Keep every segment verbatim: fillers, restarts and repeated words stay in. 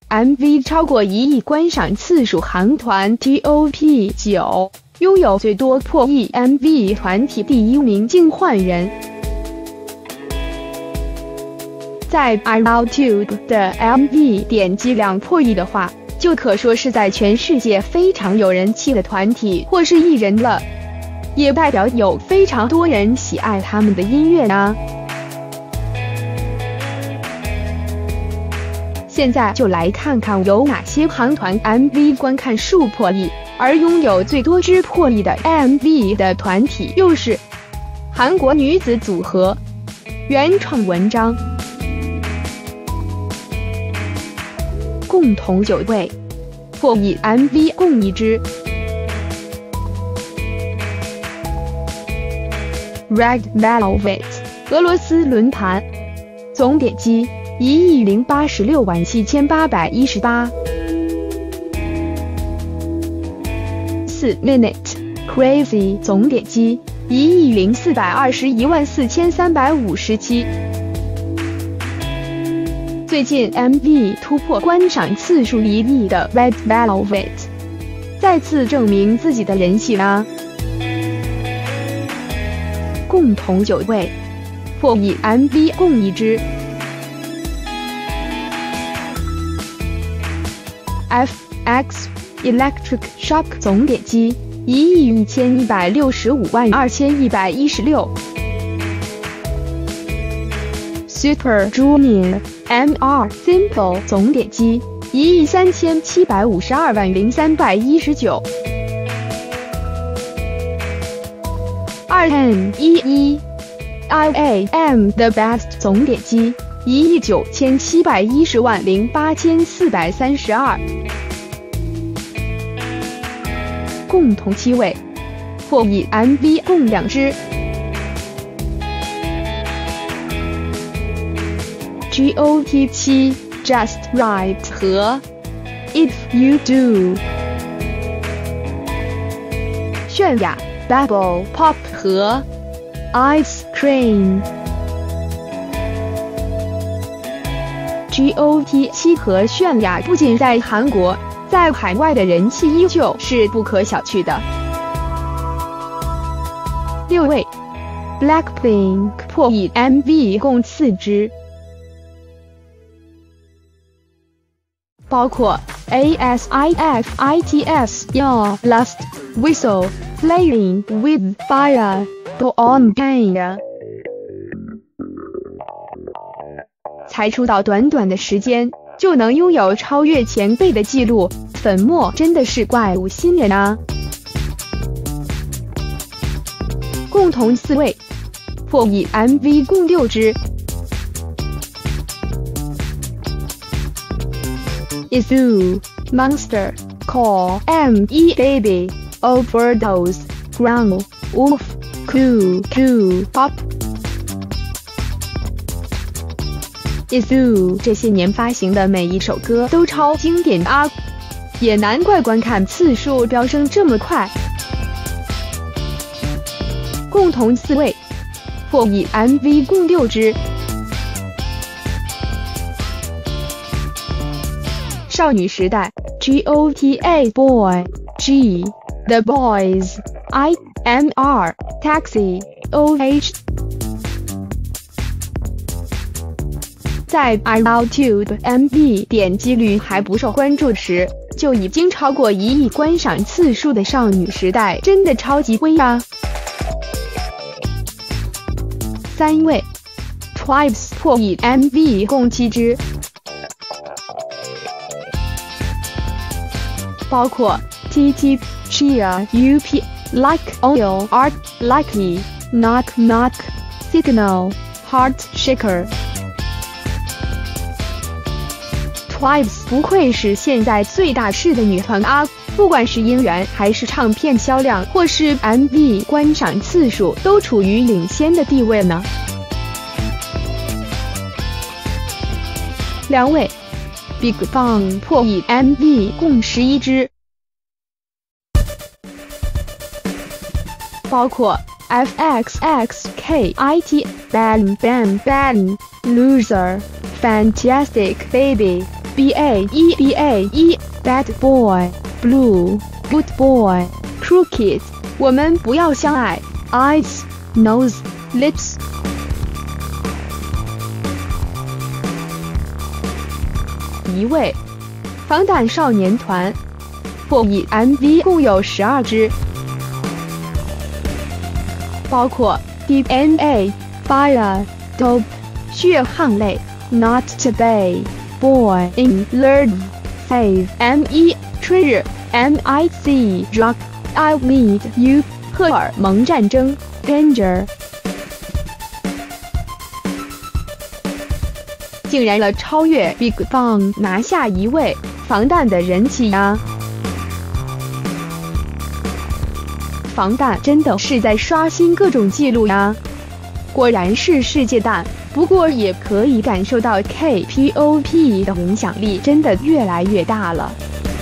M V 超过一亿观赏次数，韩团 T O P 九拥有最多破亿 M V 团体第一名，竟换人。在 iRouTube 的 M V 点击量破亿的话，就可说是在全世界非常有人气的团体或是艺人了，也代表有非常多人喜爱他们的音乐啊。现在就来看看有哪些韩团 M V 观看数破亿，而拥有最多支破亿的 M V 的团体又是韩国女子组合。原创文章。共同九位破亿 M V 共一支。Red Velvet 俄罗斯轮盘，总点击一亿零八十六万七千八百一十八。四 Minute Crazy 总点击一亿零四百二十一万四千三百五十七。最近 M V 突破观赏次数一亿的 Red Velvet， 再次证明自己的人气啦。共同九位破亿 M V 共一支。F X Electric Shock 总点击一亿一千一百六十五万二千一百一十六。Super Junior M R Simple 总点击一亿三千七百五十二万零三百一十九。二 N 一一 I A M The Best 总点击一亿九千七百一十万零八千四百三十二。共同七位破亿 M V 共两支。G O T 七 Just Right 和 If You Do。泫雅 Bubble Pop 和 Ice Cream。G O T 七 和泫雅不仅在韩国，在海外的人气依旧是不可小觑的。六位 Blackpink 破亿 M V 共四支，包括 A S I F I T S Your Last Whistle Playing with Fire Go On Pain。才出道短短的时间就能拥有超越前辈的记录，粉墨真的是怪物新人啊！共同四位破亿 M V 共六支。Isu Monster Call M E Baby Overdose Ground Wolf Cool Cool Pop。Isu 这些年发行的每一首歌都超经典啊，也难怪观看次数飙升这么快。共同四位破亿 M V 共六支。少女时代 G O T A Boy G The Boys I M R Taxi O H。在 iRouTube M V 点击率还不受关注时，就已经超过一亿观赏次数的少女时代真的超级威啊！三位 Twice 破亿 M V 共七支，包括 T T Chia U P Like Oil Art Likey Knock Knock Signal Heart Shaker。Twice 不愧是现在最大势的女团啊，不管是音源还是唱片销量或是 M V 观赏次数都处于领先的地位呢。两位 Big Bang 破亿 M V 共十一支，包括 F X X K I T Bang Bang Bang Loser Fantastic Baby B A E B A E Bad Boy Blue Good Boy Crooked 我们不要相爱 Eyes Nose Lips。一位防弹少年团破亿 M V 共有十二支，包括 D N A、Fire、Dope、血汗泪、Not Today、Boy in Love、Save、M E、Treasure、M I C、Drug、I Need You、荷尔蒙战争、Danger。竟然了超越 Big Bang 拿下一位防弹的人气啊！防弹真的是在刷新各种记录呀！果然是世界蛋，不过也可以感受到 K P O P 的影响力真的越来越大了。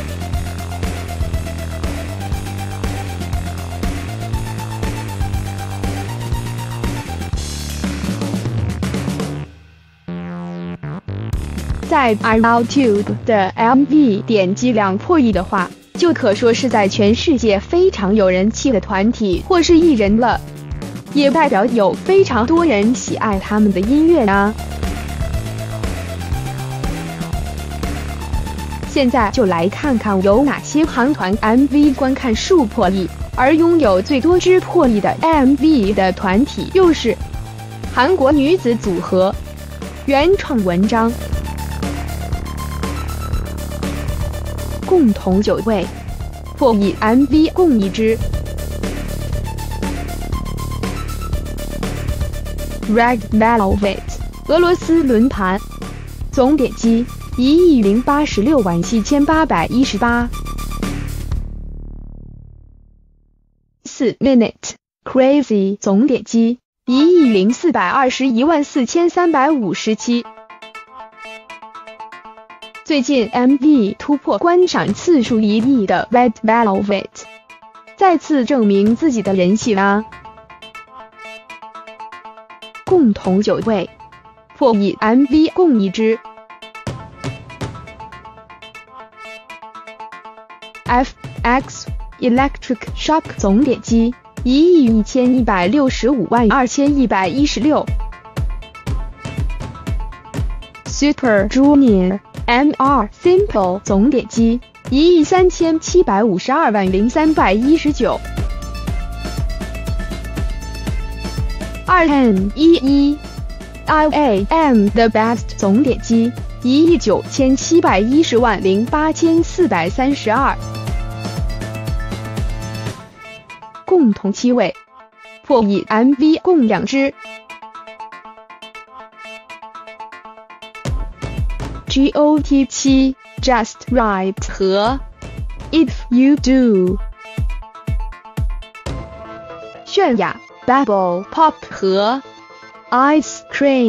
在 iRouTube 的 M V 点击量破亿的话，就可说是在全世界非常有人气的团体或是艺人了，也代表有非常多人喜爱他们的音乐啊。现在就来看看有哪些韩团 M V 观看数破亿，而拥有最多支破亿的 M V 的团体又是韩国女子组合。原创文章。共同九位破亿 M V 共一支。Red Velvet 俄罗斯轮盘，总点击一亿零八十六万七千八百一十八。四 Minute Crazy 总点击一亿零四百二十一万四千三百五十七。最近 M V 突破观赏次数一亿的 Red Velvet， 再次证明自己的人气啦！共同九位破亿 M V 共一支。F X Electric Shock 总点击一亿一千一百六十五万二千一百一十六。Super Junior M R Simple 总点击一亿三千七百五十二万零三百一十九。二 N 一一 I A M The Best 总点击一亿九千七百一十万零八千四百三十二。共同七位破亿 M V 共两支。G O T 七 Just Right 和 If You Do。泫雅 Bubble Pop 和 Ice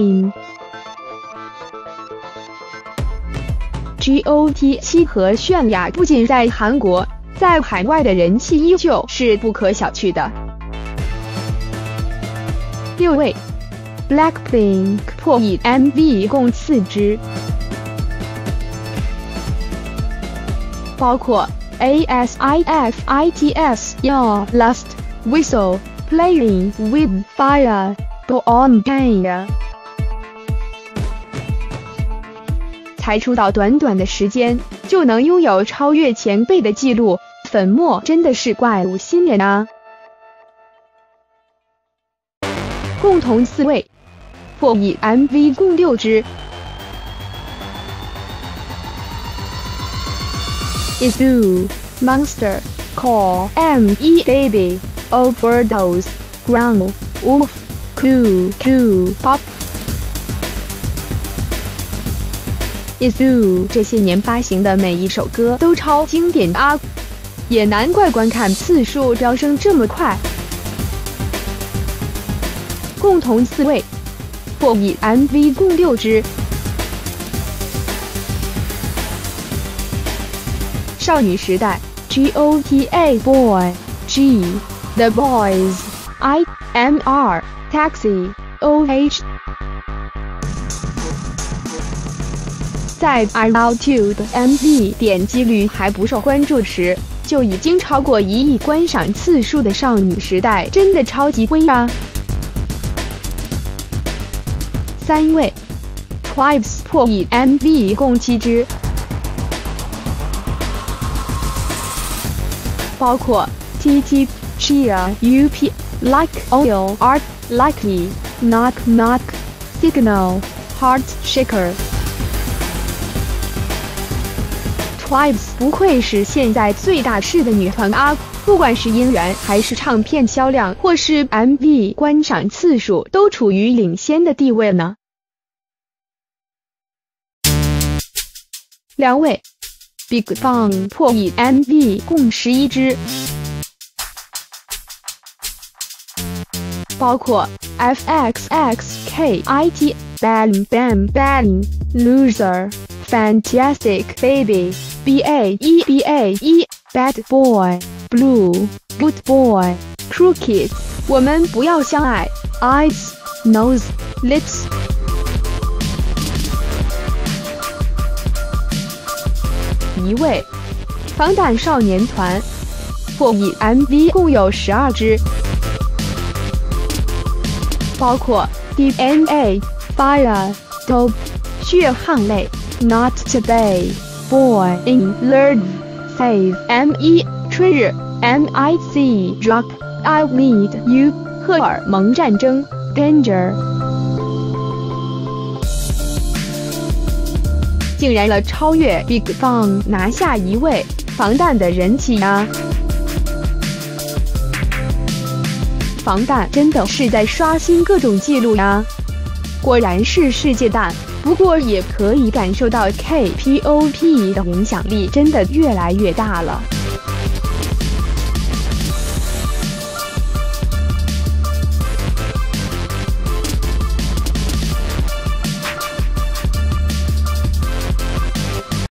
Cream。G O T 七 和泫雅不仅在韩国，在海外的人气依旧是不可小觑的。六位 Blackpink 破亿 M V 共四支。包括 A S I F I T S Your Last Whistle Playing with Fire Go On Gang。 才出道短短的时间就能拥有超越前辈的记录，粉墨真的是怪物新人啊！共同四位破亿 M V 共六支。Is You Monster Call M E Baby Overdose Ground Wolf Q Q Pop Is You 这些年发行的每一首歌都超经典啊，也难怪观看次数飙升这么快。共同四位破亿 M V 共六支。少女时代 G O T A Boy G The Boys I M R Taxi O H 在 I L O V E 的 M V 点击率还不受关注时，就已经超过一亿观赏次数的少女时代真的超级威啊！三位 ，Twice 破亿 M V 共七支，包括 T T、Chia、U P、Like、O L、Art、Lucky、Knock、Knock、Signal。Twice 不愧是现在最大势的女团啊！不管是音源还是唱片销量，或是 M V 观赏次数，都处于领先的地位呢。两位 ，Big Bang 破亿 M V 共十一支，包括 F X X K I T、Bang Bang Bang、Loser、Fantastic Baby、B A E B A E、Bad Boy、Blue、Good Boy、Crooked。我们不要相爱 ，Eyes、Nose、Lips。一位，防弹少年团破亿 M V 共有十二支，包括 D N A、Fire、Dope、血汗泪、Not Today、Boy in Love、Save、M 一、春日、M I C、Drop、I Need You、荷尔蒙战争、Danger。竟然了超越 Big Bang 拿下一位，防弹的人气啊！防弹真的是在刷新各种记录呀！果然是世界大，不过也可以感受到 K-pop 的影响力真的越来越大了。